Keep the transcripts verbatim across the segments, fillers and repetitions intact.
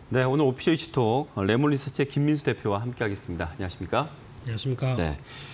네, 오늘 오피셜 이슈톡 레몬리서치의 김민수 대표와 함께하겠습니다. 안녕하십니까? 안녕하십니까? 네,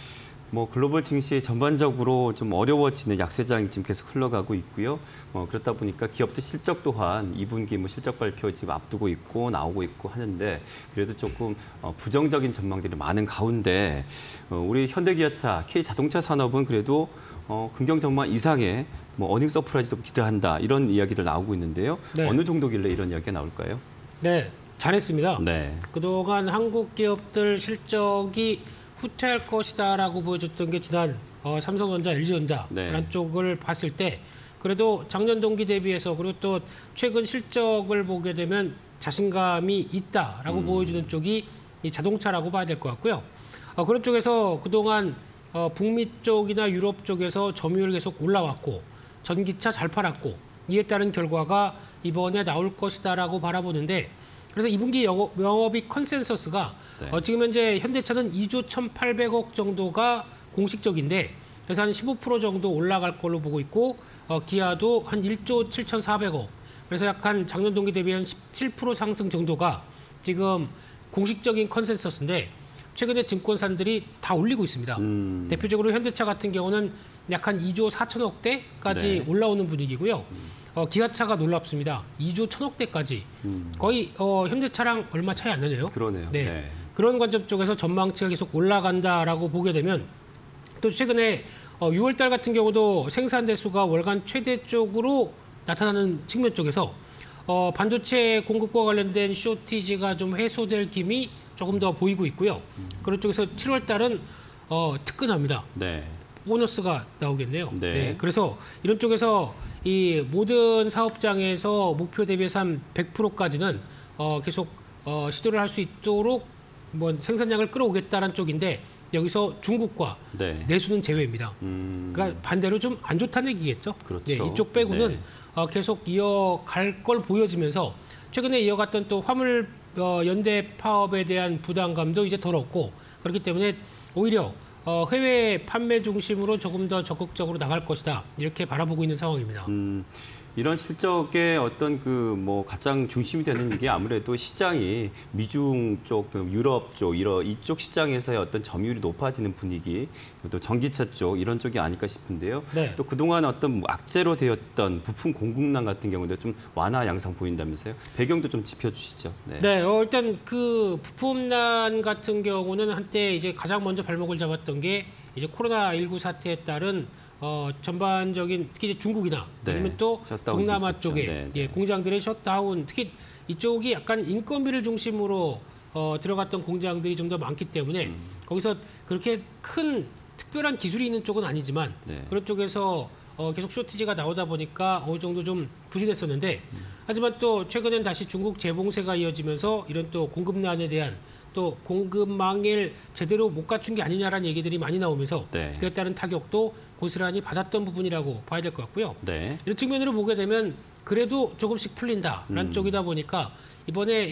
뭐 글로벌 증시 전반적으로 좀 어려워지는 약세장이 지금 계속 흘러가고 있고요. 어, 그렇다 보니까 기업들 실적 또한 이 분기 뭐 실적 발표 지금 앞두고 있고 나오고 있고 하는데 그래도 조금 어, 부정적인 전망들이 많은 가운데 어, 우리 현대기아차, K자동차 산업은 그래도 어, 긍정 전망 이상의 뭐 어닝 서프라이즈도 기대한다 이런 이야기들 나오고 있는데요. 네. 어느 정도길래 이런 이야기가 나올까요? 네, 잘했습니다. 네. 그동안 한국 기업들 실적이 후퇴할 것이다라고 보여줬던 게 지난 어, 삼성전자, 엘지전자 네. 그런 쪽을 봤을 때 그래도 작년 동기 대비해서 그리고 또 최근 실적을 보게 되면 자신감이 있다라고 음. 보여주는 쪽이 이 자동차라고 봐야 될 것 같고요. 어, 그런 쪽에서 그동안 어, 북미 쪽이나 유럽 쪽에서 점유율 계속 올라왔고 전기차 잘 팔았고 이에 따른 결과가 이번에 나올 것이다라고 바라보는데 그래서 이 분기 영업, 영업이익 컨센서스가 네. 어, 지금 현재 현대차는 이조 천팔백억 정도가 공식적인데 그래서 한 십오 퍼센트 정도 올라갈 걸로 보고 있고 어, 기아도 한 일조 칠천사백억 그래서 약간 작년 동기 대비 한 십칠 퍼센트 상승 정도가 지금 공식적인 컨센서스인데 최근에 증권사들이 다 올리고 있습니다. 음. 대표적으로 현대차 같은 경우는 약 한 이조 사천억대까지 네. 올라오는 분위기고요. 어, 기아차가 놀랍습니다. 이조 천억대까지 음. 거의 어, 현대차랑 얼마 차이 안 나네요. 그러네요. 네. 네. 그런 관점 쪽에서 전망치가 계속 올라간다라고 보게 되면 또 최근에 어, 유월달 같은 경우도 생산 대수가 월간 최대 쪽으로 나타나는 측면 쪽에서 어, 반도체 공급과 관련된 쇼티지가 좀 해소될 기미 조금 더 보이고 있고요. 음. 그런 쪽에서 칠월달은 어, 특근합니다. 네. 보너스가 나오겠네요. 네. 네. 그래서 이런 쪽에서 이 모든 사업장에서 목표 대비해서 한 백 퍼센트까지는 어, 계속 어, 시도를 할 수 있도록 뭐 생산량을 끌어오겠다는 쪽인데 여기서 중국과 네. 내수는 제외입니다. 음. 그러니까 반대로 좀 안 좋다는 얘기겠죠. 그렇죠. 네, 이쪽 빼고는 네. 어, 계속 이어갈 걸 보여지면서 최근에 이어갔던 또 화물 어, 연대 파업에 대한 부담감도 이제 덜 없고 그렇기 때문에 오히려 어, 해외 판매 중심으로 조금 더 적극적으로 나갈 것이다 이렇게 바라보고 있는 상황입니다. 음, 이런 실적의 어떤 그 뭐 가장 중심이 되는 게 아무래도 시장이 미중 쪽, 그 유럽 쪽 이런 이쪽 시장에서의 어떤 점유율이 높아지는 분위기, 또 전기차 쪽 이런 쪽이 아닐까 싶은데요. 네. 또 그동안 어떤 악재로 되었던 부품 공급난 같은 경우도 좀 완화 양상 보인다면서요. 배경도 좀 짚어주시죠. 네. 네, 어, 일단 그 부품난 같은 경우는 한때 이제 가장 먼저 발목을 잡았던 게 이제 코로나십구 사태에 따른 어, 전반적인 특히 이제 중국이나 네, 아니면 또 셧다운이 동남아 있었죠. 쪽에 네, 네. 예, 공장들의 셧다운 특히 이쪽이 약간 인건비를 중심으로 어, 들어갔던 공장들이 좀 더 많기 때문에 음. 거기서 그렇게 큰 특별한 기술이 있는 쪽은 아니지만 네. 그런 쪽에서 어, 계속 쇼티지가 나오다 보니까 어느 정도 좀 부진했었는데 음. 하지만 하지만 또 최근엔 다시 중국 재봉쇄가 이어지면서 이런 또 공급난에 대한 또 공급망을 제대로 못 갖춘 게 아니냐라는 얘기들이 많이 나오면서 네. 그에 따른 타격도 고스란히 받았던 부분이라고 봐야 될 것 같고요. 네. 이런 측면으로 보게 되면 그래도 조금씩 풀린다라는 음. 쪽이다 보니까 이번에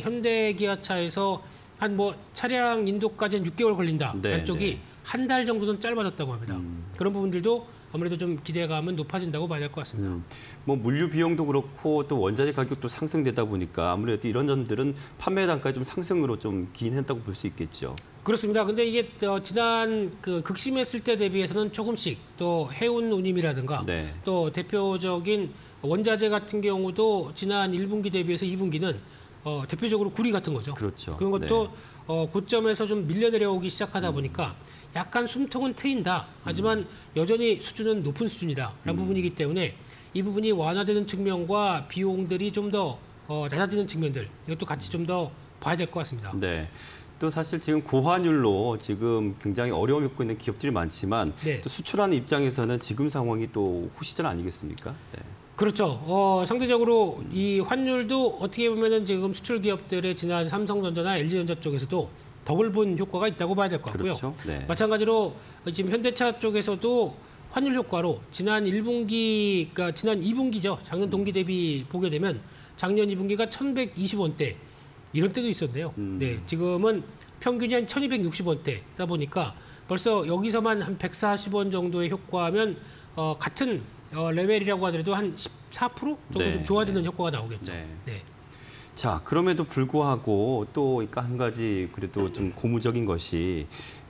현대기아차에서 한 뭐 차량 인도까지 한 육 개월 걸린다라는 네, 쪽이 네. 한 달 정도는 짧아졌다고 합니다. 음. 그런 부분들도 아무래도 좀 기대감은 높아진다고 봐야 될 것 같습니다. 음, 뭐 물류 비용도 그렇고 또 원자재 가격도 상승되다 보니까 아무래도 이런 점들은 판매 단가 좀 상승으로 좀 기인했다고 볼 수 있겠죠. 그렇습니다. 근데 이게 어, 지난 그 극심했을 때 대비해서는 조금씩 또 해운 운임이라든가 네. 또 대표적인 원자재 같은 경우도 지난 일 분기 대비해서 이 분기는 어, 대표적으로 구리 같은 거죠. 그렇죠. 그런 것도 네. 어, 고점에서 좀 밀려 내려오기 시작하다 음. 보니까 약간 숨통은 트인다. 하지만 음. 여전히 수준은 높은 수준이다라는 음. 부분이기 때문에 이 부분이 완화되는 측면과 비용들이 좀 더 어, 낮아지는 측면들 이것도 같이 좀 더 봐야 될 것 같습니다. 네. 또 사실 지금 고환율로 지금 굉장히 어려움을 겪고 있는 기업들이 많지만 네. 또 수출하는 입장에서는 지금 상황이 또 호시절 아니겠습니까? 네. 그렇죠. 어, 상대적으로 이 환율도 어떻게 보면은 지금 수출 기업들의 지난 삼성전자나 엘지전자 쪽에서도 덕을 본 효과가 있다고 봐야 될 것 같고요. 그렇죠. 네. 마찬가지로 지금 현대차 쪽에서도 환율 효과로 지난 일 분기, 그러니까 지난 이 분기죠. 작년 동기 대비 보게 되면 작년 이 분기가 천백이십 원대 이런 때도 있었는데요. 음. 네, 지금은 평균이 한 천이백육십 원대다 보니까 벌써 여기서만 한 백사십 원 정도의 효과면 어, 같은 어, 레벨이라고 하더라도 한 십사 퍼센트 정도 네, 좀 좋아지는 네. 효과가 나오겠죠. 네. 네. 자, 그럼에도 불구하고 또 그러니까 한 가지 그래도 좀 고무적인 것이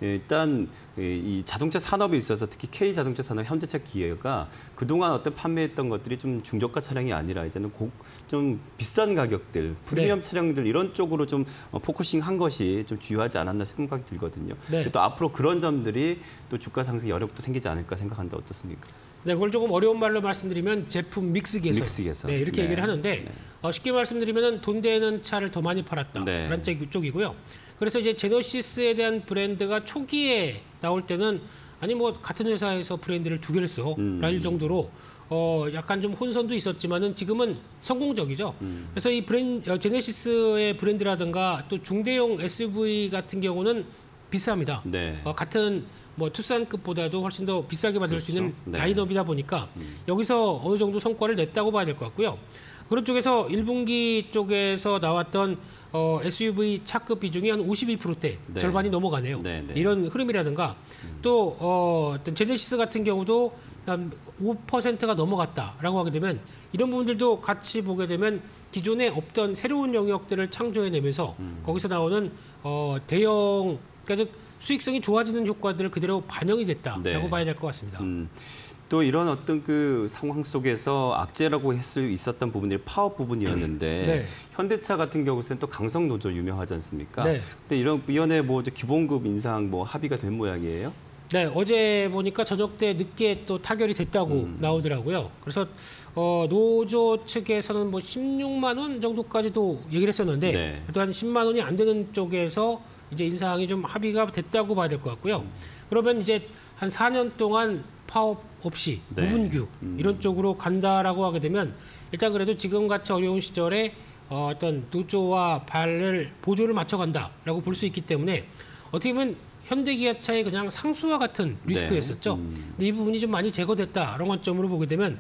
일단 이 자동차 산업에 있어서 특히 K 자동차 산업, 현대차 기계가 그동안 어떤 판매했던 것들이 좀 중저가 차량이 아니라 이제는 고, 좀 비싼 가격들, 프리미엄 네. 차량들 이런 쪽으로 좀 포커싱한 것이 좀 주요하지 않았나 생각이 들거든요. 네. 또 앞으로 그런 점들이 또 주가 상승 여력도 생기지 않을까 생각하는데 어떻습니까? 네, 그걸 조금 어려운 말로 말씀드리면 제품 믹스 개선. 믹스 개선. 네, 이렇게 네. 얘기를 하는데 네. 어, 쉽게 말씀드리면 돈 되는 차를 더 많이 팔았다라는 네. 쪽이고요. 그래서 이제 제너시스에 대한 브랜드가 초기에 나올 때는 아니 뭐 같은 회사에서 브랜드를 두 개를 써 음. 라일 정도로 어 약간 좀 혼선도 있었지만은 지금은 성공적이죠. 음. 그래서 이 브랜드 어, 제네시스의 브랜드라든가 또 중대형 에스유브이 같은 경우는 비쌉니다. 네. 어, 같은 뭐 투싼급보다도 훨씬 더 비싸게 받을 그렇죠. 수 있는 네. 라인업이다 보니까 음. 여기서 어느 정도 성과를 냈다고 봐야 될 것 같고요. 그런 쪽에서 일 분기 쪽에서 나왔던 어, 에스유브이 차급 비중이 한 오십이 퍼센트대 네. 절반이 넘어가네요. 네, 네. 이런 흐름이라든가 음. 또 어, 어떤 제네시스 같은 경우도 한 오 퍼센트가 넘어갔다라고 하게 되면 이런 부분들도 같이 보게 되면 기존에 없던 새로운 영역들을 창조해내면서 음. 거기서 나오는 어, 대형 그러니까 즉 수익성이 좋아지는 효과들을 그대로 반영이 됐다라고 네. 봐야 될 것 같습니다. 음. 또 이런 어떤 그 상황 속에서 악재라고 할 수 있었던 부분이 파업 부분이었는데 네. 현대차 같은 경우는 또 강성 노조 유명하지 않습니까? 네. 근데 이런 위원회 뭐 기본급 인상 뭐 합의가 된 모양이에요? 네, 어제 보니까 저녁 때 늦게 또 타결이 됐다고 음. 나오더라고요. 그래서 어, 노조 측에서는 뭐 십육만 원 정도까지도 얘기를 했었는데 네. 또 한 십만 원이 안 되는 쪽에서 이제 인상이 좀 합의가 됐다고 봐야 될 것 같고요. 음. 그러면 이제 한 사 년 동안 파업 없이 네. 무분규 음. 이런 쪽으로 간다라고 하게 되면 일단 그래도 지금같이 어려운 시절에 어, 어떤 노조와 발을 보조를 맞춰간다라고 볼 수 있기 때문에 어떻게 보면 현대기아차의 그냥 상수와 같은 리스크였었죠. 네. 음. 근데 이 부분이 좀 많이 제거됐다. 이런 관점으로 보게 되면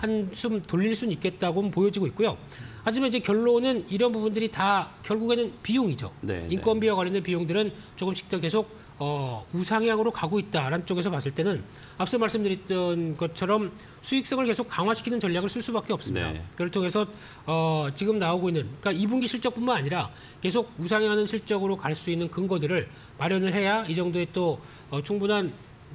한숨 돌릴 수는 있겠다고 보여지고 있고요. 하지만 이제 결론은 이런 부분들이 다 결국에는 비용이죠. 네, 인건비와 관련된 비용들은 조금씩 더 계속 어, 우상향으로 가고 있다라는 쪽에서 봤을 때는 앞서 말씀드렸던 것처럼 수익성을 계속 강화시키는 전략을 쓸 수밖에 없습니다. 네. 그걸 통해서 어, 지금 나오고 있는 그러니까 이 분기 실적뿐만 아니라 계속 우상향하는 실적으로 갈 수 있는 근거들을 마련을 해야 이 정도의 또 어, 충분한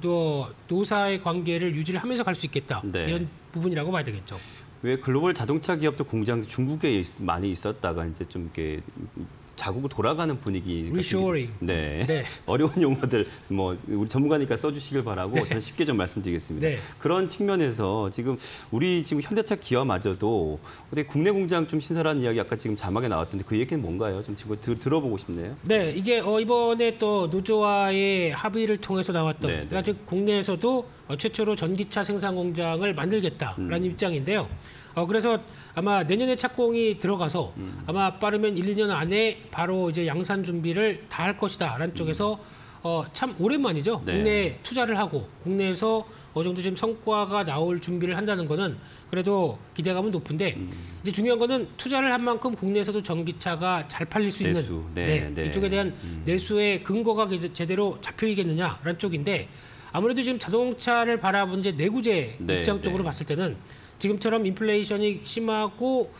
또 노사의 관계를 유지를 하면서 갈 수 있겠다. 네. 이런 부분이라고 봐야 되겠죠. 왜 글로벌 자동차 기업도 공장 중국에 있, 많이 있었다가 이제 좀 이렇게 자국으로 돌아가는 분위기. 리쇼링. 네. 네. 어려운 용어들 뭐 우리 전문가니까 써주시길 바라고 네. 저는 쉽게 좀 말씀드리겠습니다. 네. 그런 측면에서 지금 우리 지금 현대차 기업마저도 어떻게 국내 공장 좀 신설하는 이야기 아까 지금 자막에 나왔던데 그 얘기는 뭔가요? 좀 지금 들, 들어보고 싶네요. 네, 이게 어, 이번에 또 노조와의 합의를 통해서 나왔던 네, 그러니까 네. 즉 국내에서도 어, 최초로 전기차 생산 공장을 만들겠다라는 음. 입장인데요. 어, 그래서 아마 내년에 착공이 들어가서 음. 아마 빠르면 일, 이 년 안에 바로 이제 양산 준비를 다 할 것이다라는 쪽에서 어, 참 오랜만이죠. 네. 국내에 투자를 하고 국내에서 어느 정도 지금 성과가 나올 준비를 한다는 거는 그래도 기대감은 높은데 음. 이제 중요한 거는 투자를 한 만큼 국내에서도 전기차가 잘 팔릴 수 있는 내수. 네, 네. 이쪽에 대한 음. 내수의 근거가 제대로 잡혀있겠느냐라는 쪽인데 아무래도 지금 자동차를 바라본 이제 내구재 네, 입장 쪽으로 네. 봤을 때는 지금처럼 인플레이션이 심하고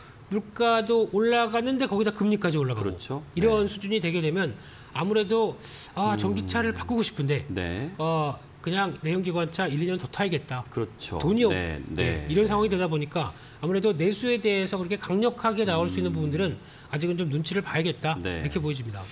물가도 올라가는데 거기다 금리까지 올라가고 그렇죠. 이런 네. 수준이 되게 되면 아무래도 아 전기차를 음. 바꾸고 싶은데 네. 어 그냥 내연기관차 일, 이 년 더 타야겠다. 그렇죠. 돈이 없 네, 네, 네. 이런 상황이 되다 보니까 아무래도 내수에 대해서 그렇게 강력하게 나올 수 있는 부분들은 아직은 좀 눈치를 봐야겠다. 네. 이렇게 보여집니다.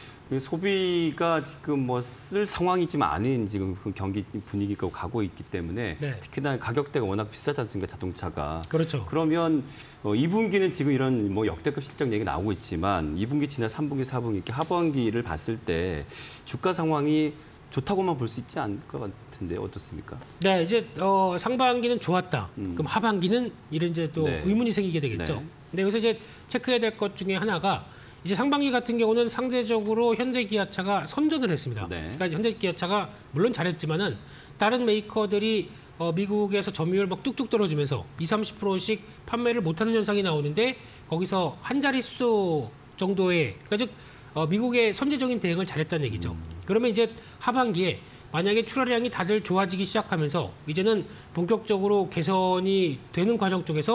소비가 지금 뭐 쓸 상황이 지금 아닌 지금 그 경기 분위기가 가고 있기 때문에 네. 특히나 가격대가 워낙 비싸지 않습니까 자동차가. 그렇죠. 그러면 어, 이 분기는 지금 이런 뭐 역대급 실적 얘기 나오고 있지만 이 분기 지나 삼 분기, 사 분기 이렇게 하반기를 봤을 때 주가 상황이 좋다고만 볼 수 있지 않을 것 같은데 어떻습니까? 네, 이제 어, 상반기는 좋았다. 음. 그럼 하반기는 이런 이제 또 네. 의문이 생기게 되겠죠. 네. 근데 여기서 이제 체크해야 될 것 중에 하나가 이제 상반기 같은 경우는 상대적으로 현대기아차가 선전을 했습니다. 네. 그러니까 현대기아차가 물론 잘했지만은 다른 메이커들이 어, 미국에서 점유율 막 뚝뚝 떨어지면서 이십, 삼십 퍼센트씩 판매를 못하는 현상이 나오는데 거기서 한 자릿수 정도의 그러니까 즉 어, 미국의 선제적인 대응을 잘했다는 얘기죠. 음. 그러면 이제 하반기에 만약에 출하량이 다들 좋아지기 시작하면서 이제는 본격적으로 개선이 되는 과정 쪽에서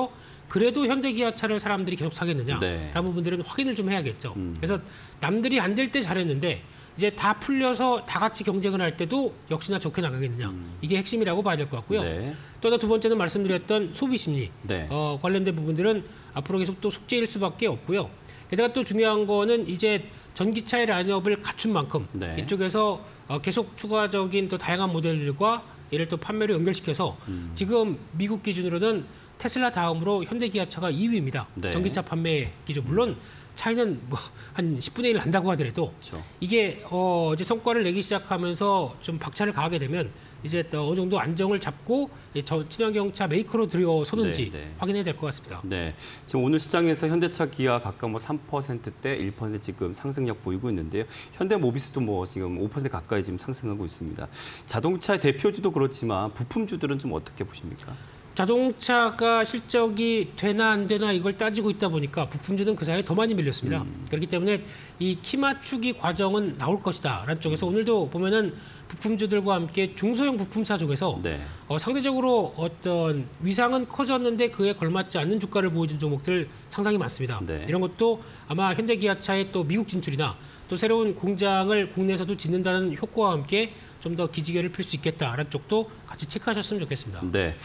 그래도 현대기아차를 사람들이 계속 사겠느냐? 네. 라는 부분들은 확인을 좀 해야겠죠. 음. 그래서 남들이 안 될 때 잘했는데 이제 다 풀려서 다 같이 경쟁을 할 때도 역시나 좋게 나가겠느냐. 음. 이게 핵심이라고 봐야 될 것 같고요. 네. 또 하나 두 번째는 말씀드렸던 소비 심리 네. 어, 관련된 부분들은 앞으로 계속 또 숙제일 수밖에 없고요. 게다가 또 중요한 거는 이제 전기차의 라인업을 갖춘 만큼 네. 이쪽에서 어, 계속 추가적인 또 다양한 모델들과 이를 또 판매로 연결시켜서 음. 지금 미국 기준으로는 테슬라 다음으로 현대기아차가 이 위입니다. 네. 전기차 판매 기준. 물론 차이는 뭐 한 십분의 일 난다고 하더라도 그렇죠. 이게 어 이제 성과를 내기 시작하면서 좀 박차를 가하게 되면 이제 또 어느 정도 안정을 잡고 저 친환경차 메이커로 들어서는지 네, 네. 확인해야 될 것 같습니다. 네, 지금 오늘 시장에서 현대차, 기아 각각 뭐 삼 퍼센트대, 일 퍼센트 지금 상승력 보이고 있는데요. 현대모비스도 뭐 지금 오 퍼센트 가까이 지금 상승하고 있습니다. 자동차 대표주도 그렇지만 부품주들은 좀 어떻게 보십니까? 자동차가 실적이 되나 안 되나 이걸 따지고 있다 보니까 부품주는 그 사이에 더 많이 밀렸습니다. 음. 그렇기 때문에 이 키 맞추기 과정은 나올 것이다 라는 쪽에서 오늘도 보면은 부품주들과 함께 중소형 부품사 쪽에서 네. 어, 상대적으로 어떤 위상은 커졌는데 그에 걸맞지 않는 주가를 보여준 종목들 상당히 많습니다. 네. 이런 것도 아마 현대기아차의 또 미국 진출이나 또 새로운 공장을 국내에서도 짓는다는 효과와 함께 좀 더 기지개를 필 수 있겠다라는 쪽도 같이 체크하셨으면 좋겠습니다. 네,